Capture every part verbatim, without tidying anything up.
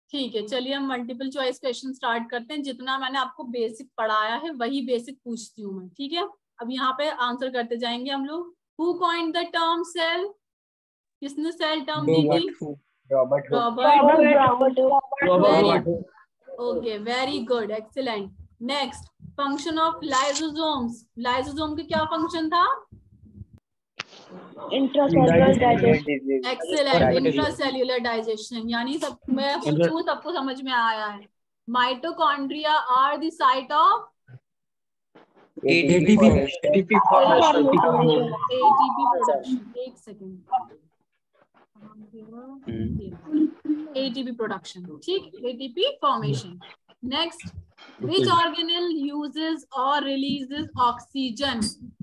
ठीक है, चलिए हम मल्टीपल चॉइस क्वेश्चन स्टार्ट करते हैं। जितना मैंने आपको बेसिक पढ़ाया है वही बेसिक पूछती हूँ मैं, ठीक है। अब यहाँ पे आंसर करते जाएंगे हम लोग। Who coined the term cell? किसने सेल टर्म दी थी? Robert Robert. Okay, very good, excellent. Next, function of lysosomes. Lysosome का क्या फंक्शन था? Intracellular digestion. Excellent, intracellular digestion. यानी सब मैं पूछूं सबको समझ में आया है। Mitochondria are the site of ATP formation. ATP production. एक सेकेंड, एटीपी प्रोडक्शन, ठीक, ATP formation. Next, which organelle uses or releases oxygen?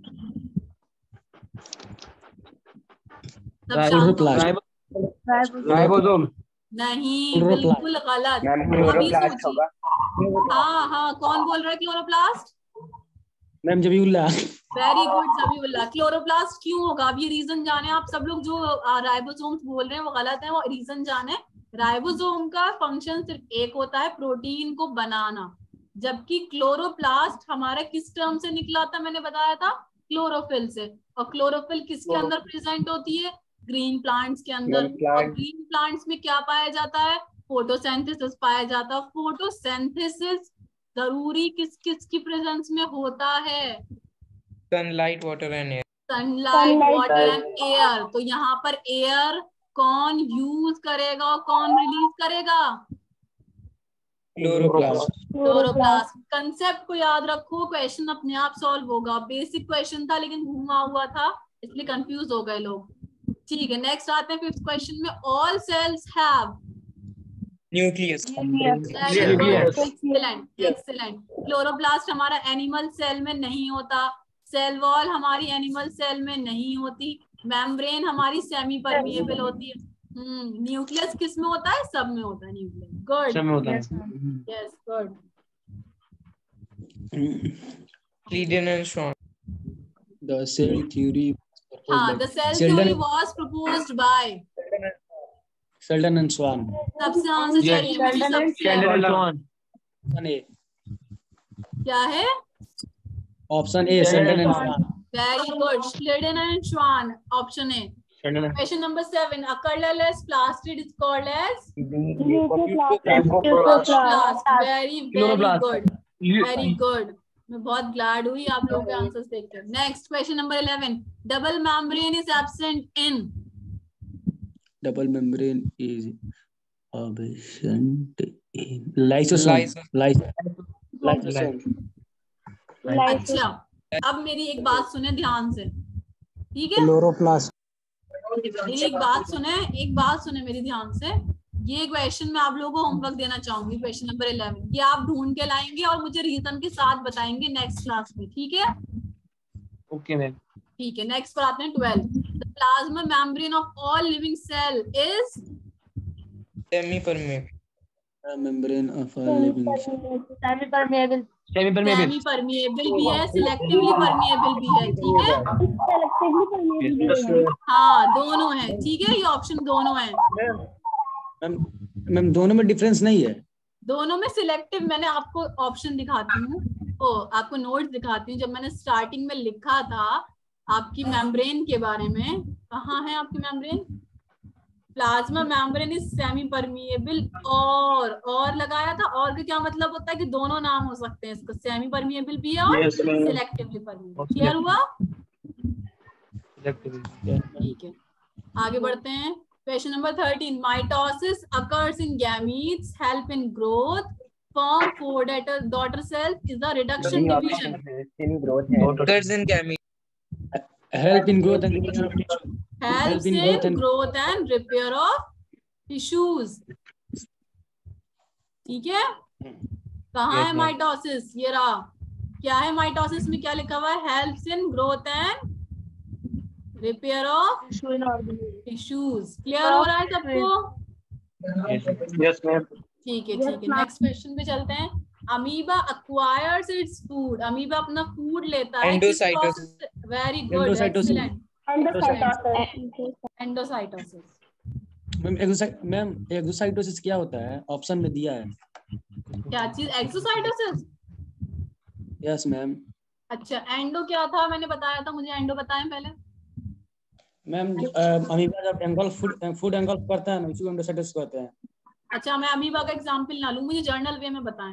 Ribosome. नहीं, बिल्कुल गलत। अभी सोचिए। हाँ हाँ, कौन बोल रहा है chloroplast? Ma'am Zabiullah. Very good Zabiullah. Chloroplast क्यों होगा? अब ये रीजन जाने आप सब लोग। जो राइबोसोम्स बोल रहे हैं वो गलत है, वो रीजन जाने। राइबोसोम का फंक्शन सिर्फ एक होता है, प्रोटीन को बनाना, जबकि क्लोरोप्लास्ट हमारा किस टर्म से निकला था? मैंने बताया था, क्लोरोफिल से। और क्लोरोफिल किसके अंदर प्रेजेंट होती है? ग्रीन प्लांट्स के अंदर। और ग्रीन प्लांट्स में क्या पाया जाता है? फोटोसिंथेसिस पाया जाता है। फोटोसिंथेसिस जरूरी किस किस की प्रेजेंस में होता है? Sunlight, water and air. Sunlight, water and air. तो यहाँ पर एयर कौन यूज करेगा और कौन रिलीज करेगा? क्लोरोप्लास्ट। क्लोरोप्लास्ट। कंसेप्ट को याद रखो, क्वेश्चन अपने आप सॉल्व होगा। बेसिक क्वेश्चन था लेकिन घूमा हुआ था, इसलिए कंफ्यूज हो गए लोग। ठीक है, नेक्स्ट आते हैं फिफ्थ क्वेश्चन में। All cells have nucleus. Excellent, excellent. Chloroplast हमारा एनिमल सेल में नहीं होता। सेल वॉल हमारी एनिमल सेल में नहीं होती। मेम्ब्रेन हमारी सेमी परमिएबल होती है। हम्म न्यूक्लियस किस में होता है? सब में होता है न्यूक्लियस। गुड, सब में होता है। Yes, good. Clayton and Schwann. The cell theory. हाँ, the cell theory was proposed by Sheldon and Schwann. सबसे आंसर चाहिए मुझे सबसे। क्या है? Option A, Sheldon and Schwann. Very good, Sheldon and Schwann, option A. Question number seven, a colorless plastid is called as leucoplast. Very very good, very good. मैं बहुत glad हुई आप लोगों के आंसर्स देखकर। Next, question number eleven, double membrane is absent in. Double membrane is absent in lysosome. Lysosome. अच्छा, अब मेरी एक बात सुने ध्यान से, ठीक है? क्लोरोप्लास्ट। मेरी एक बात सुने, एक बात सुने मेरी ध्यान से। ये क्वेश्चन मैं आप लोगों को होमवर्क देना चाहूंगी, क्वेश्चन नंबर इलेवन। ये आप ढूंढ के लाएंगे और मुझे रीजन के साथ बताएंगे नेक्स्ट क्लास में, ठीक है? Okay ma'am. ठीक है, नेक्स्ट पर आते हैं twelve. The plasma membrane of all living cell is semi permeable. Membrane of all living semi permeable. Semi permeable. Semi permeable भी है, सिलेक्टिवली परमिएबल भी है, ठीक है? Selectively permeable. हाँ, दोनों है, ठीक है? ये ऑप्शन दोनों है। मैम मैम दोनों में डिफरेंस नहीं है। दोनों में सिलेक्टिव। मैंने आपको ऑप्शन दिखाती हूँ, ओ आपको नोट्स दिखाती हूँ। जब मैंने स्टार्टिंग में लिखा था आपकी मेम्ब्रेन के बारे में, कहाँ है आपकी membrane? Plasma membrane is semi permeable और और लगाया था। और का क्या मतलब होता है? कि दोनों नाम हो सकते हैं इसको, सेमी परमिएबल भी है और सिलेक्टिवली परमिएबल। क्लियर हुआ? ठीक है, आगे बढ़ते हैं। Question number thirteen, mitosis occurs in gametes, help in growth, form four daughter cells, is the reduction division. Occurs in gametes. Help in growth and repair of tissue. Helps in growth and, growth and repair of tissues. ठीक है? कहाँ है mitosis? ये रहा। क्या है mitosis में? क्या लिखा हुआ है? Helps in growth and repair of tissues. Clear हो रहा है सबको? Yes ma'am. ठीक है, ठीक है। नेक्स्ट क्वेश्चन पे चलते हैं। Amoeba acquires its food. Amoeba अपना फूड लेता है। Endocytosis. Very good, excellent. Endocytosis. Ma'am exocyte ma'am exocytosis क्या होता है? ऑप्शन में दिया है। क्या चीज? एक्सोसाइटोसिस। Yes ma'am. अच्छा, एंडो क्या था? मैंने बताया था, मुझे एंडो बताएं पहले। मैम अमीबा जब एंगल्फ फूड फूड एंगल्फ करता है ना, इसी को एंडोसाइटोसिस कहते हैं। अच्छा, मैं अमीबा का एग्जांपल ना लूं, मुझे जर्नल वे में बताएं।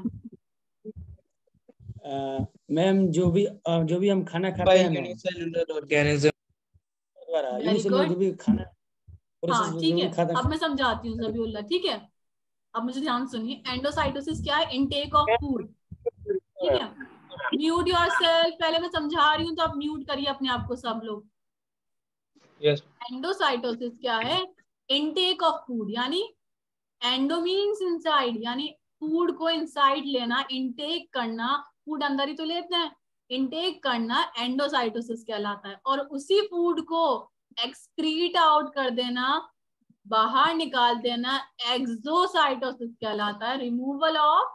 मैम जो भी uh, जो भी हम खाना खाते हैं ना, यूनिसेलुलर ऑर्गेनिज्म। यूनिसेलुलर जो भी खाना हाँ ठीक जो है, भी खाता अब मैं समझाती हूँ ज़बीउल्लाह। ठीक है, अब मुझे ध्यान सुनिए। एंडोसाइटोसिस क्या है? Intake of food. ठीक है, म्यूट योरसेल्फ। पहले मैं समझा रही हूँ तो आप म्यूट करिए अपने आप को सब लोग। यस एंडोसाइटोसिस क्या है? इनटेक ऑफ फूड, यानी एंडो मीन्स इनसाइड, यानी फूड को इनसाइड लेना, इनटेक करना। फूड अंदर ही तो लेते हैं, इनटेक करना एंडोसाइटोसिस कहलाता है। और उसी फूड को एक्सक्रीट आउट कर देना, बाहर निकाल देना, एक्सोसाइटोसिस कहलाता है। Removal of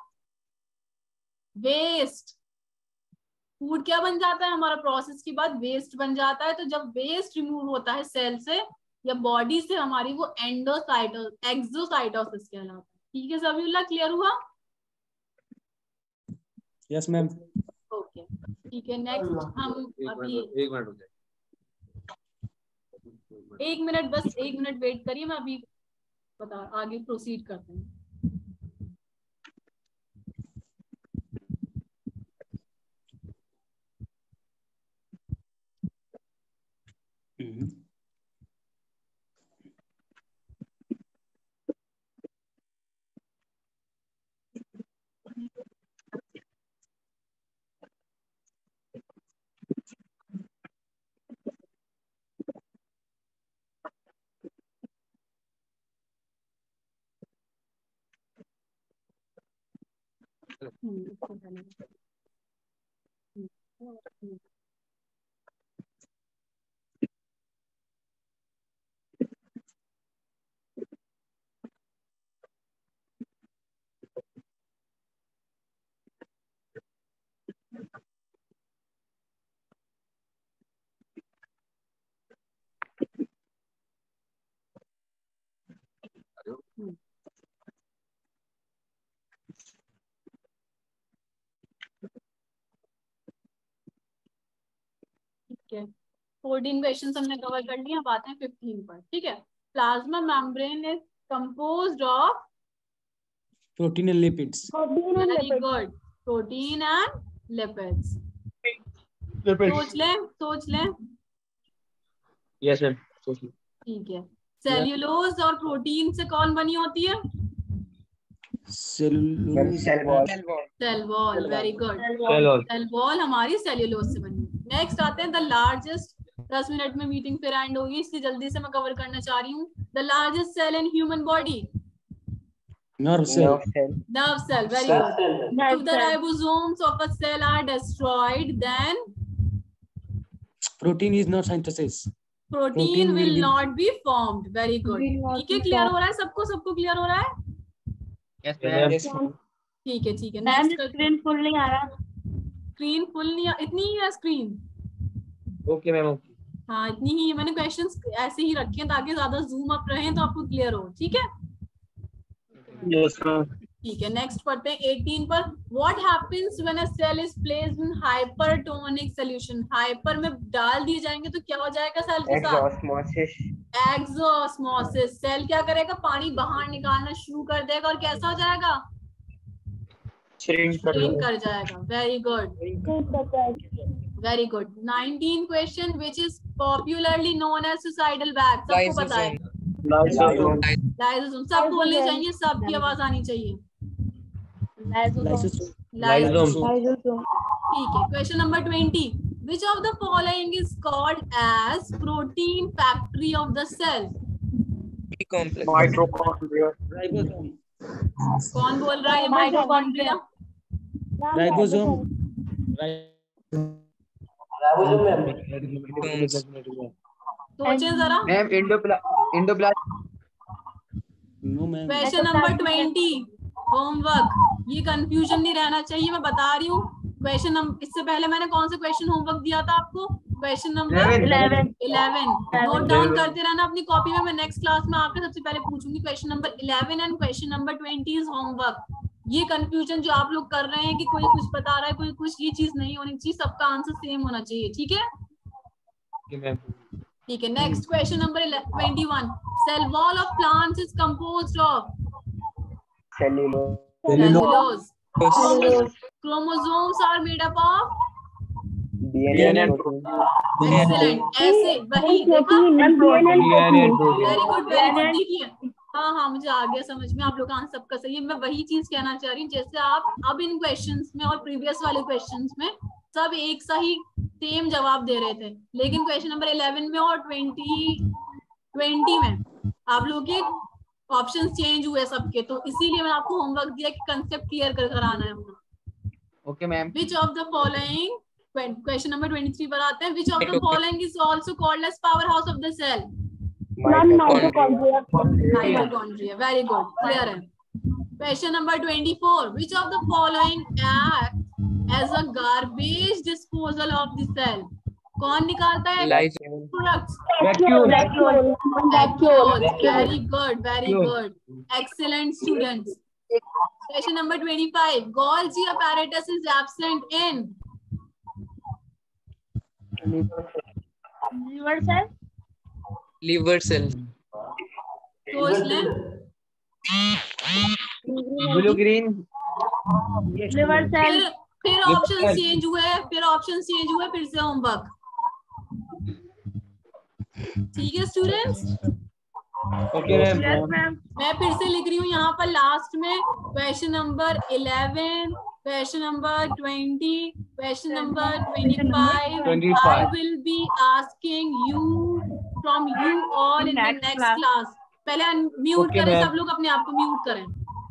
waste. फूड क्या बन जाता है हमारा? प्रोसेस के बाद वेस्ट बन जाता है। तो जब वेस्ट रिमूव होता है सेल से या बॉडी से हमारी, वो एंडोसाइटो एक्सोसाइटोसिस कहलाता है। ठीक है ज़बीउल्लाह, क्लियर हुआ? Yes ma'am. ओके ठीक है, नेक्स्ट हम अभी एक मिनट हो जाए एक मिनट बस एक मिनट वेट करिए, मैं अभी बता आगे प्रोसीड करते हैं। ठीक है, फोर्टीन क्वेश्चन हमने कवर कर लिए, अब आते हैं फिफ्टीन पर। ठीक है, plasma membrane is composed of protein and lipids. Very good, protein and lipids. सोच लें सोच लें यस मैम। ठीक है, सेल्यूलोज और प्रोटीन से कौन बनी होती है? Cellulose cell wall. Cell wall. Very good, cell wall. Cell wall हमारी सेल्यूलोज से बनी है। नेक्स्ट आते हैं द लार्जेस्ट। दस मिनट में मीटिंग फिर एंड होगी, इसलिए जल्दी से मैं कवर करना चाह रही हूँ। The largest cell in human body? Nerve cell. Nerve cell. Very good. If the ribosomes of a cell are destroyed, then protein is not synthesis. protein, Protein will will be- not be formed. Very good. ठीक है, clear हो रहा है सबको? सबको clear हो रहा है? Yes ma'am. ठीक है ठीक है, मैम नेक्स्ट। स्क्रीन फुल नहीं आ रहा। स्क्रीन फुल नहीं, इतनी ही है स्क्रीन। Okay ma'am. हाँ इतनी ही है, मैंने क्वेश्चंस ऐसे ही रखे हैं ताकि ज्यादा जूम अप रहे तो आपको क्लियर हो। ठीक है यस मैम। ठीक है, नेक्स्ट पढ़ते हैं एटीन पर। What happens when a cell is placed in hypertonic solution? Hyper में डाल दिए जाएंगे तो क्या हो जाएगा सेल के साथ? एक्सॉस्मोसिस। एक्सोस्मोसिस। सेल क्या करेगा? पानी बाहर निकालना शुरू कर देगा और कैसा हो जाएगा? श्रिंक श्रिंक कर जाएगा। Very good very good. Nineteen question, which is popularly known as suicidal bag? सबको पता है। लाइसोसोम। लाइसोसोम। सब बोलने चाहिए, सबकी आवाज आनी चाहिए। लाइसोसोम। लाइसोसोम। ठीक है, question number twenty. Which of the following is called as protein factory of the cell? B complex. Mitochondria. Ribosome. कौन बोल रहा है? माइटोकॉन्ड्रिया। राइबोसोम। सोचें जरा। Ma'am endoplasm. Endoplasm. No ma'am. Question number twenty, homework. ये confusion नहीं रहना चाहिए, मैं बता रही हूँ। क्वेश्चन इससे पहले मैंने कौन सा क्वेश्चन होमवर्क दिया था आपको? Question number eleven eleven note down करते रहना अपनी कॉपी में। मैं नेक्स्ट क्लास में आकर सबसे पहले पूछूंगी question number eleven and question number twenty is homework. ये कंफ्यूजन जो आप लोग कर रहे हैं कि कोई कुछ बता रहा है कोई कुछ, ये चीज नहीं होनी चाहिए, सबका आंसर सेम होना चाहिए। ठीक है ठीक है। Next question number twenty one cell wall of plants is composed of Cellulose. cellulose. Chromosomes are made up of D N A and protein. excellent। ऐसे वही देखा, वेरी गुड वेरी गुड। देखिए हाँ हाँ मुझे आ गया समझ में, आप लोग का आंसर सबका सही है। मैं वही चीज कहना चाह रही हूँ, जैसे आप अब इन क्वेश्चंस में और प्रीवियस वाले क्वेश्चंस में सब एक सही सेम जवाब दे रहे थे, लेकिन क्वेश्चन नंबर इलेवन में और ट्वेंटी ट्वेंटी में आप लोग के ऑप्शंस चेंज हुए सबके, तो इसीलिए मैंने आपको होमवर्क दिया कि कंसेप्ट क्लियर कर कर आना है अपना। Okay, ma'am. Which of the following, question number twenty three पर आते हैं, which of the following is also called as powerhouse of the cell? Mitochondria Mitochondria. Very good, clear है। Question number twenty four, which of the following act as a garbage disposal of the cell? कौन निकालता है Lysosomes. Products? Vacuole. Vacuole. Very good, very good, excellent students। Question number twenty-five, Golgi apparatus is absent in liver cell Liver cell. सोच लें। Blue green. Liver cell फिर फिर option change हुए फिर option change हुए फिर से होमवर्क। ठीक है students, Okay, ma'am. Yes ma'am मैं फिर से लिख रही हूँ यहाँ पर लास्ट में question number eleven, question number twenty, question number twenty five. twenty-five. I will be asking you from you all in the Next next class. class। पहले म्यूट Okay, करें ma'am. सब लोग, अपने आप को म्यूट करें।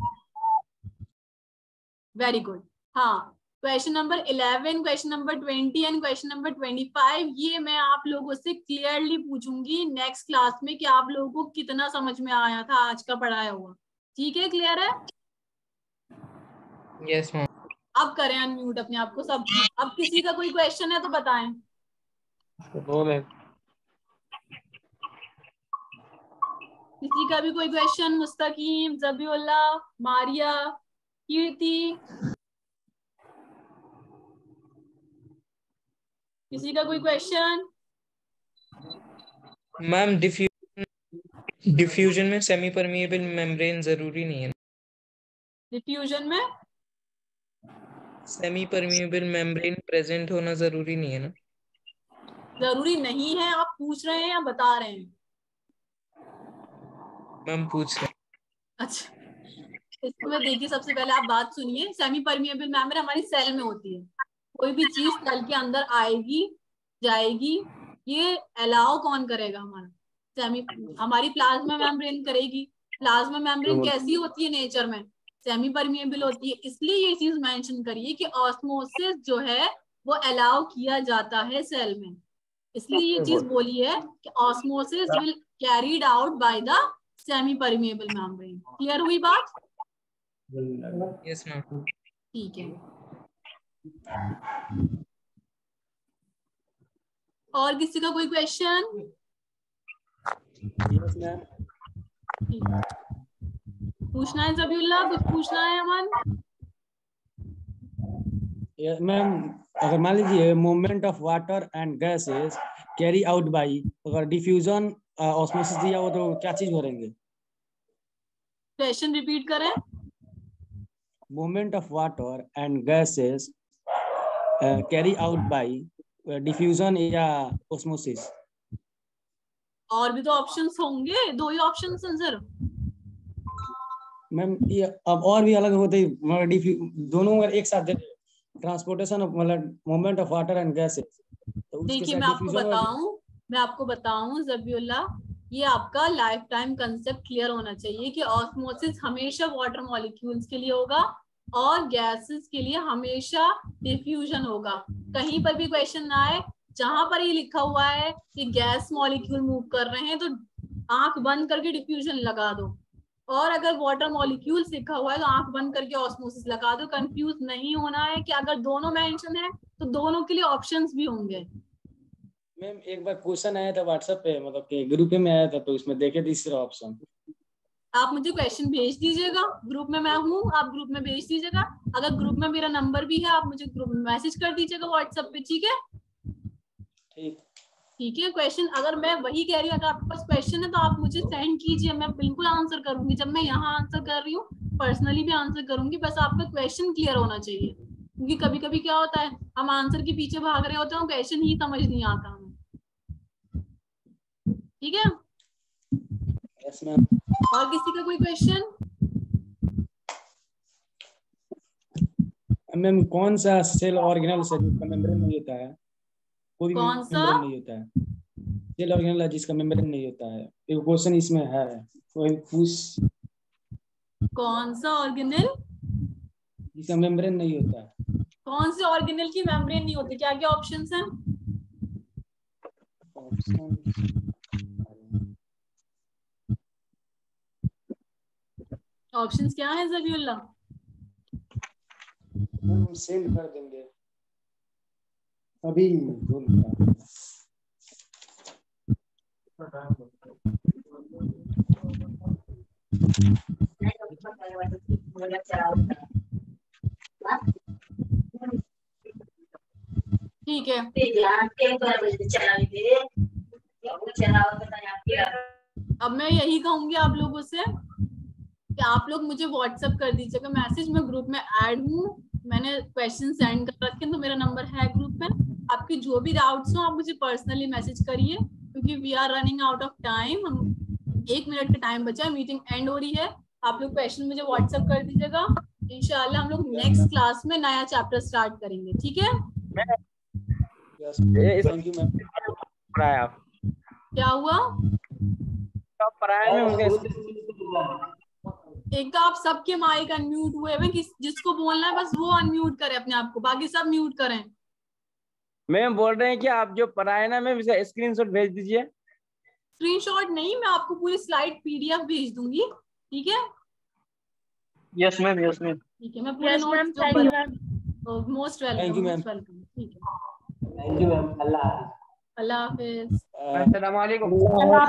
Very good. हाँ, question number eleven, question number twenty and question number twenty five ये मैं आप लोगों से क्लियरली पूछूंगी नेक्स्ट क्लास में कि आप लोगों को कितना समझ में आया था आज का पढ़ाया हुआ। ठीक है, क्लियर है? Yes, ma'am. अब करें अनम्यूट अपने आप को सब। अब किसी का कोई क्वेश्चन है तो बताएं। No, ma'am. किसी का भी कोई क्वेश्चन? मुस्तकीम, जबीउल्ला, मारिया, कीर्ति, किसी का कोई क्वेश्चन? Ma'am, diffusion diffusion में semi permeable membrane जरूरी नहीं है। डिफ्यूजन में Semi permeable membrane present होना जरूरी नहीं है ना? जरूरी नहीं है, आप पूछ रहे हैं या बता रहे हैं? मैम पूछ रहे। अच्छा, इसमें देखिए सबसे पहले आप बात सुनिए। सेमी परमिएबल मेम्ब्रेन हमारी सेल में होती है। कोई भी चीज सेल के अंदर आएगी जाएगी, ये अलाउ कौन करेगा? हमारा सेमी हमारी प्लाज्मा मेम्ब्रेन करेगी। प्लाज्मा मेम्ब्रेन कैसी होती है नेचर में? सेमी परमिएबल होती है। इसलिए ये चीज मेंशन करिए कि ऑस्मोसिस जो है वो अलाउ किया जाता है सेल में। इसलिए ये चीज बोली है कि osmosis will carried out by the semi permeable membrane. Clear हुई बात? Yes ma'am. ठीक है। और किसी का कोई क्वेश्चन? Yes ma'am. पूछना है जबीउल्लाह? कुछ पूछना है अमन? मैम अगर मान लीजिए movement of water and gases carry out by, अगर डिफ्यूजन ऑस्मोसिस दिया हो तो क्या चीज भरेंगे? क्वेश्चन रिपीट करें। Movement of water and gases carry out by diffusion या ऑस्मोसिस। और भी तो ऑप्शंस होंगे, दो ही ऑप्शंस हैं सर। मैम ये अब और भी अलग होते हैं, दोनों अगर एक साथ ट्रांसपोर्टेशन ऑफ मतलब movement of water and gases. देखिए मैं आपको बताऊं मैं आपको बताऊं जबीउल्लाह, ये आपका लाइफ टाइम कंसेप्ट क्लियर होना चाहिए कि ऑस्मोसिस हमेशा वाटर मॉलिक्यूल्स के लिए होगा और गैसेस के लिए हमेशा डिफ्यूजन होगा। कहीं पर भी क्वेश्चन ना आए जहां पर ये लिखा हुआ है कि गैस मॉलिक्यूल मूव कर रहे हैं तो आंख बंद करके डिफ्यूजन लगा दो, और अगर वाटर मॉलिक्यूल्स लिखा हुआ है तो आंख बंद करके ऑस्मोसिस लगा दो। कंफ्यूज नहीं होना है कि अगर दोनों मेंशन है तो दोनों के लिए ऑप्शंस भी होंगे। मैम एक बार क्वेश्चन आया था व्हाट्सएप पे, मतलब कि ग्रुप में आया था, तो इसमें देखे तीसरा ऑप्शन। आप मुझे क्वेश्चन भेज दीजिएगा, ग्रुप में मैं हूँ, आप ग्रुप में भेज दीजिएगा। अगर ग्रुप में मेरा नंबर भी है, आप मुझे ग्रुप में मैसेज कर दीजिएगा व्हाट्सएप पे, ठीक है? ठीक ठीक है। क्वेश्चन अगर मैं वही कह रही हूँ, अगर आपके पास क्वेश्चन है तो आप मुझे सेंड कीजिए, मैं बिल्कुल आंसर करूंगी। जब मैं यहाँ आंसर कर रही हूँ, पर्सनली भी आंसर करूंगी, बस आपका क्वेश्चन क्लियर होना चाहिए। क्योंकि कभी कभी क्या होता है, हम आंसर के पीछे भाग रहे होते हैं, क्वेश्चन ही समझ नहीं आता हमें। ठीक है? Yes ma'am. और किसी का कोई क्वेश्चन? मैम कौन सा सेल ऑर्गेनल से जिसका मेम्ब्रेन नहीं होता है? कोई कौन सा मेम्ब्रेन नहीं होता है, सेल ऑर्गेनल है जिसका मेम्ब्रेन नहीं होता है। एक क्वेश्चन इसमें है, कोई पूछ। कौन सा ऑर्गेनल जिसका मेम्ब्रेन नहीं होता है? कौन से ऑर्गेनल की मेम्ब्रेन नहीं होती? क्या क्या ऑप्शंस हैं? ऑप्शन ऑप्शंस क्या है ज़बीउल्लाह? हम सेंड कर देंगे अभी। बोल ठीक है। अब मैं यही कहूंगी आप लोगों से कि आप लोग मुझे व्हाट्सएप कर दीजिएगा मैसेज, मैं ग्रुप में ऐड हूँ, मैंने क्वेश्चन सेंड कर रखे हैं, तो मेरा नंबर है ग्रुप में। आपके जो भी डाउट्स हो आप मुझे पर्सनली मैसेज करिए, क्योंकि we are running out of time. हम एक मिनट का टाइम बचा है, मीटिंग एंड हो रही है। आप लोग क्वेश्चन मुझे व्हाट्सएप कर दीजिएगा। इंशाल्लाह हम लोग नेक्स्ट क्लास में नया चैप्टर स्टार्ट करेंगे, ठीक है? Thank you ma'am. पढ़ाया क्या हुआ? सब पढ़ाया में उनके एक तो आप सबके माइक अनम्यूट हुए हैं, किस जिसको बोलना है बस वो अनम्यूट करे अपने आप को, बाकी सब म्यूट करें। मैम बोल रहे हैं कि आप जो पढ़ाए ना मैम इसका स्क्रीनशॉट भेज दीजिए। स्क्रीनशॉट नहीं, मैं आपको पूरी स्लाइड पीडीएफ भेज दूंगी, ठीक है? Yes ma'am, yes ma'am. ठीक है, मैं पूरे yes ma'am, notes thank you ma'am. Most Thank welcome, you, ma'am. Most welcome. ठीक है, thank you ma'am. Allah Allah हाफिज। अस्सलाम वालेकुम। अल्लाह